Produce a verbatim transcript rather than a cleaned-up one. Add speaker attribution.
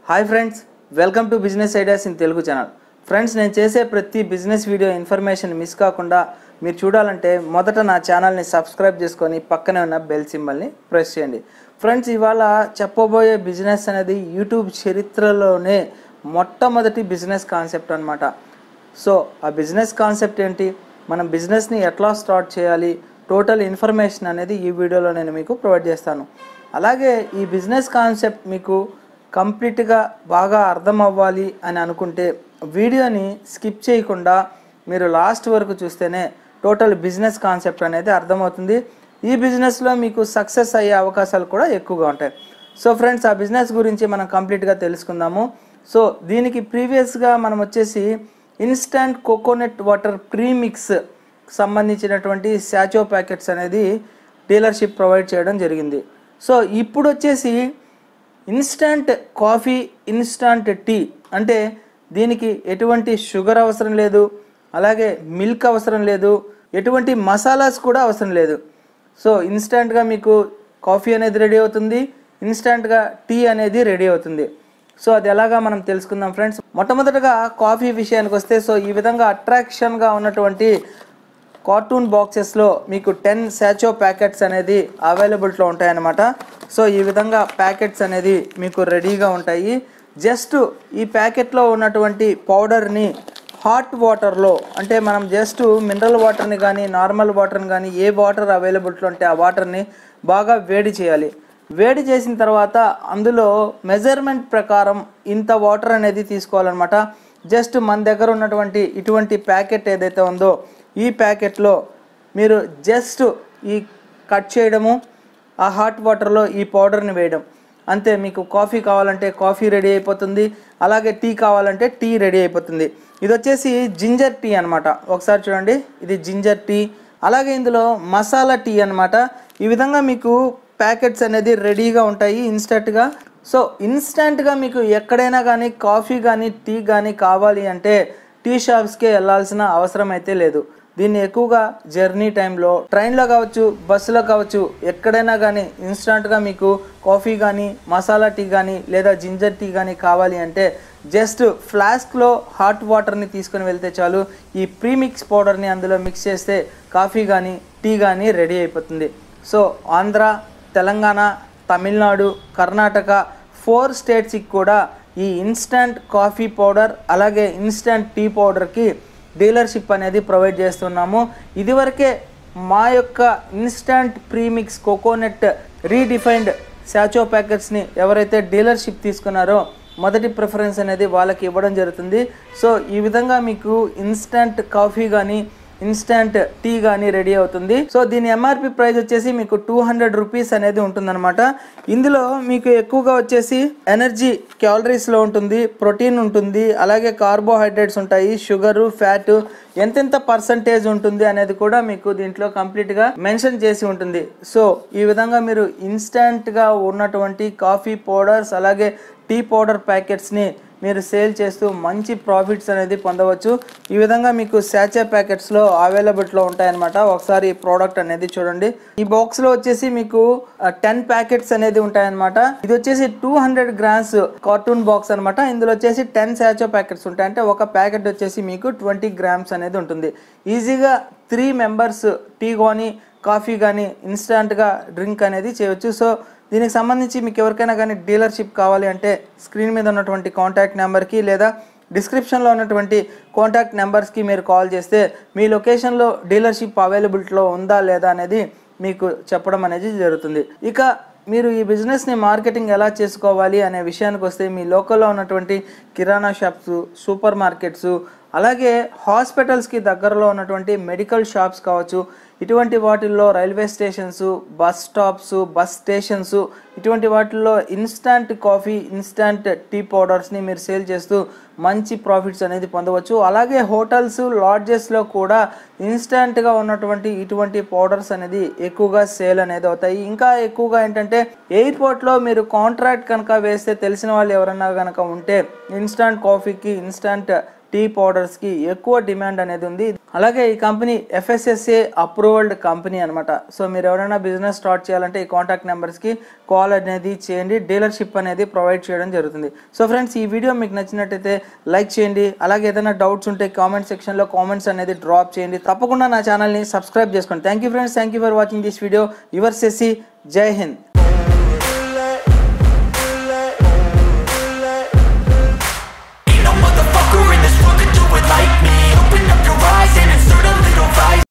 Speaker 1: Hi friends, welcome to business ideas in Telugu channel. Friends, నేను చేసే ప్రతి బిజినెస్ వీడియో ఇన్ఫర్మేషన్ మిస్ కాకుండా మీరు చూడాలంటే మొదట నా ఛానల్ని సబ్స్క్రైబ్ చేసుకొని పక్కనే ఉన్న బెల్ సింబల్ని ప్రెస్ చేయండి. ఫ్రెండ్స్, ఇవాళ చెప్పబోయే బిజినెస్ అనేది యూట్యూబ్ చరిత్రలోనే మొట్టమొదటి బిజినెస్ కాన్సెప్ట్ అనమాట. సో ఆ బిజినెస్ కాన్సెప్ట్ ఏంటి, మనం బిజినెస్ని ఎట్లా స్టార్ట్ చేయాలి, టోటల్ ఇన్ఫర్మేషన్ అనేది ఈ వీడియోలో నేను మీకు ప్రొవైడ్ చేస్తాను. అలాగే ఈ బిజినెస్ కాన్సెప్ట్ మీకు కంప్లీట్గా బాగా అర్థం అవ్వాలి అని అనుకుంటే వీడియోని స్కిప్ చేయకుండా మీరు లాస్ట్ వరకు చూస్తేనే టోటల్ బిజినెస్ కాన్సెప్ట్ అనేది అర్థమవుతుంది. ఈ బిజినెస్లో మీకు సక్సెస్ అయ్యే అవకాశాలు కూడా ఎక్కువగా ఉంటాయి. సో ఫ్రెండ్స్, ఆ బిజినెస్ గురించి మనం కంప్లీట్గా తెలుసుకుందాము. సో దీనికి ప్రీవియస్గా మనం వచ్చేసి ఇన్స్టంట్ కోకోనట్ వాటర్ ప్రీమిక్స్ సంబంధించినటువంటి శాచో ప్యాకెట్స్ అనేది డీలర్షిప్ ప్రొవైడ్ చేయడం జరిగింది. సో ఇప్పుడు వచ్చేసి ఇన్స్టంట్ కాఫీ, ఇన్స్టంట్ టీ, అంటే దీనికి ఎటువంటి షుగర్ అవసరం లేదు, అలాగే మిల్క్ అవసరం లేదు, ఎటువంటి మసాలాస్ కూడా అవసరం లేదు. సో ఇన్స్టంట్గా మీకు కాఫీ అనేది రెడీ అవుతుంది, ఇన్స్టంట్గా టీ అనేది రెడీ అవుతుంది. సో అది ఎలాగా మనం తెలుసుకుందాం ఫ్రెండ్స్. మొట్టమొదటగా కాఫీ విషయానికి వస్తే, సో ఈ విధంగా అట్రాక్షన్గా ఉన్నటువంటి కార్టూన్ బాక్సెస్లో మీకు టెన్ శాచో ప్యాకెట్స్ అనేది అవైలబిలిటీలో ఉంటాయన్నమాట. సో ఈ విధంగా ప్యాకెట్స్ అనేది మీకు రెడీగా ఉంటాయి. జస్ట్ ఈ ప్యాకెట్లో ఉన్నటువంటి పౌడర్ని హాట్ వాటర్లో, అంటే మనం జస్ట్ మినరల్ వాటర్ని కానీ నార్మల్ వాటర్ని కానీ ఏ వాటర్ అవైలబిలిటీలో ఉంటే ఆ వాటర్ని బాగా వేడి చేయాలి. వేడి చేసిన తర్వాత అందులో మెజర్మెంట్ ప్రకారం ఇంత వాటర్ అనేది తీసుకోవాలన్నమాట. జస్ట్ మన దగ్గర ఉన్నటువంటి ఇటువంటి ప్యాకెట్ ఏదైతే ఉందో ఈ ప్యాకెట్లో మీరు జస్ట్ ఈ కట్ చేయడము, ఆ హాట్ వాటర్లో ఈ పౌడర్ని వేయడం అంతే. మీకు కాఫీ కావాలంటే కాఫీ రెడీ అయిపోతుంది, అలాగే టీ కావాలంటే టీ రెడీ అయిపోతుంది. ఇది వచ్చేసి జింజర్ టీ అనమాట. ఒకసారి చూడండి, ఇది జింజర్ టీ. అలాగే ఇందులో మసాలా టీ అనమాట. ఈ విధంగా మీకు ప్యాకెట్స్ అనేది రెడీగా ఉంటాయి ఇన్స్టెంట్గా. సో ఇన్స్టెంట్గా మీకు ఎక్కడైనా కానీ కాఫీ కానీ టీ కానీ కావాలి అంటే టీ షాప్స్కే వెళ్ళాల్సిన అవసరం అయితే లేదు. దీన్ని ఎక్కువగా జర్నీ టైంలో ట్రైన్లో కావచ్చు, బస్సులో కావచ్చు, ఎక్కడైనా కానీ ఇన్స్టంట్గా మీకు కాఫీ కానీ మసాలా టీ కానీ లేదా జింజర్ టీ కానీ కావాలి అంటే జస్ట్ ఫ్లాస్క్లో హాట్ వాటర్ని తీసుకొని వెళ్తే చాలు. ఈ ప్రీమిక్స్ పౌడర్ని అందులో మిక్స్ చేస్తే కాఫీ కానీ టీ కానీ రెడీ అయిపోతుంది. సో ఆంధ్ర, తెలంగాణ, తమిళనాడు, కర్ణాటక ఫోర్ స్టేట్స్కి కూడా ఈ ఇన్స్టంట్ కాఫీ పౌడర్ అలాగే ఇన్స్టంట్ టీ పౌడర్కి డీలర్షిప్ అనేది ప్రొవైడ్ చేస్తున్నాము. ఇదివరకే మా యొక్క instant premix coconut redefined sachet ప్యాకెట్స్ని ఎవరైతే డీలర్షిప్ తీసుకున్నారో మొదటి ప్రిఫరెన్స్ అనేది వాళ్ళకి ఇవ్వడం జరుగుతుంది. సో ఈ విధంగా మీకు ఇన్స్టంట్ కాఫీ కానీ ఇన్స్టంట్ టీ కానీ రెడీ అవుతుంది. సో దీని ఎంఆర్పి ప్రైస్ వచ్చేసి మీకు టూ హండ్రెడ్ రూపీస్ అనేది ఉంటుందన్నమాట. ఇందులో మీకు ఎక్కువగా వచ్చేసి ఎనర్జీ క్యాలరీస్లో ఉంటుంది, ప్రోటీన్ ఉంటుంది, అలాగే కార్బోహైడ్రేట్స్ ఉంటాయి, షుగరు, ఫ్యాట్, ఎంతెంత పర్సంటేజ్ ఉంటుంది అనేది కూడా మీకు దీంట్లో కంప్లీట్గా మెన్షన్ చేసి ఉంటుంది. సో ఈ విధంగా మీరు ఇన్స్టంట్గా ఉన్నటువంటి కాఫీ పౌడర్స్ అలాగే టీ పౌడర్ ప్యాకెట్స్ని మీరు సేల్ చేస్తూ మంచి ప్రాఫిట్స్ అనేది పొందవచ్చు. ఈ విధంగా మీకు శాచే ప్యాకెట్స్లో అవైలబిలిటీలో ఉంటాయన్నమాట. ఒకసారి ఈ ప్రోడక్ట్ అనేది చూడండి. ఈ బాక్స్లో వచ్చేసి మీకు టెన్ ప్యాకెట్స్ అనేది ఉంటాయన్నమాట. ఇది వచ్చేసి two hundred grams carton box అనమాట. ఇందులో వచ్చేసి టెన్ శాచో ప్యాకెట్స్ ఉంటాయి. అంటే ఒక ప్యాకెట్ వచ్చేసి మీకు ట్వంటీ గ్రామ్స్ అనేది ఉంటుంది. ఈజీగా త్రీ మెంబర్స్ టీ కానీ కాఫీ కానీ ఇన్స్టంట్గా డ్రింక్ అనేది చేయవచ్చు. సో దీనికి సంబంధించి మీకు ఎవరికైనా కానీ డీలర్షిప్ కావాలి అంటే స్క్రీన్ మీద ఉన్నటువంటి కాంటాక్ట్ నెంబర్కి లేదా డిస్క్రిప్షన్లో ఉన్నటువంటి కాంటాక్ట్ నెంబర్స్కి మీరు కాల్ చేస్తే మీ లొకేషన్లో డీలర్షిప్ అవైలబిలిటీలో ఉందా లేదా అనేది మీకు చెప్పడం అనేది జరుగుతుంది. ఇక మీరు ఈ బిజినెస్ని మార్కెటింగ్ ఎలా చేసుకోవాలి అనే విషయానికి వస్తే మీ లోకల్లో ఉన్నటువంటి కిరాణా షాప్స్, సూపర్ మార్కెట్స్, అలాగే హాస్పిటల్స్కి దగ్గరలో ఉన్నటువంటి మెడికల్ షాప్స్ కావచ్చు, ఇటువంటి వాటిల్లో railway stations, bus stops, bus stations, ఇటువంటి వాటిల్లో ఇన్స్టంట్ కాఫీ, ఇన్స్టంట్ టీ పౌడర్స్ని మీరు సేల్ చేస్తూ మంచి ప్రాఫిట్స్ అనేది పొందవచ్చు. అలాగే హోటల్స్, లాడ్జెస్లో కూడా ఇన్స్టంట్గా ఉన్నటువంటి ఇటువంటి పౌడర్స్ అనేది ఎక్కువగా సేల్ అనేది అవుతాయి. ఇంకా ఎక్కువగా ఏంటంటే ఎయిర్పోర్ట్లో మీరు కాంట్రాక్ట్ కనుక వేస్తే తెలిసిన వాళ్ళు ఎవరన్నా కనుక ఉంటే ఇన్స్టంట్ కాఫీకి, ఇన్స్టంట్ టీ పౌడర్స్కి ఎక్కువ డిమాండ్ అనేది ఉంది. అలాగే ఈ కంపెనీ ఎఫ్ఎస్ఎస్ఏ అప్రూవల్డ్ కంపెనీ అనమాట. సో మీరు ఎవరైనా బిజినెస్ స్టార్ట్ చేయాలంటే ఈ కాంటాక్ట్ నెంబర్స్కి కాల్ అనేది చేయండి, డీలర్షిప్ అనేది ప్రొవైడ్ చేయడం జరుగుతుంది. సో ఫ్రెండ్స్, ఈ వీడియో మీకు నచ్చినట్టయితే లైక్ చేయండి. అలాగే ఏదైనా డౌట్స్ ఉంటే కామెంట్ సెక్షన్లో కామెంట్స్ అనేది డ్రాప్ చేయండి. తప్పకుండా నా ఛానల్ని సబ్స్క్రైబ్ చేసుకోండి. Thank you friends, thank you for watching this video. Your Shashi, జై హింద్.